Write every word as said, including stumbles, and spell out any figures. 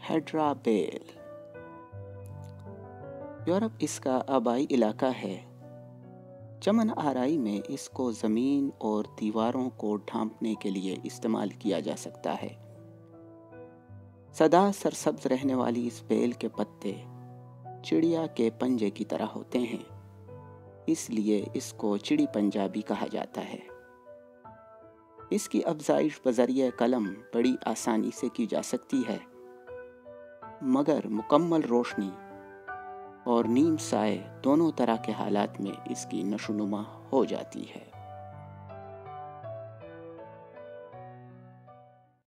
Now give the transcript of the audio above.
Hedra bell. Europe इसका आबाई इलाका है। चमन आराई में इसको ज़मीन और दीवारों को ढांपने के लिए इस्तेमाल किया जा सकता है। सदा सरसब्ज रहने वाली इस बेल के पत्ते चिड़िया के पंजे की तरह होते हैं, इसलिए इसको चिड़ी पंजा भी कहा जाता है। इसकी अफजाइश बज़रिए कलम बड़ी आसानी से की जा सकती है, मगर मुकम्मल रोशनी और नीम साए दोनों तरह के हालात में इसकी नशोनुमा हो जाती है।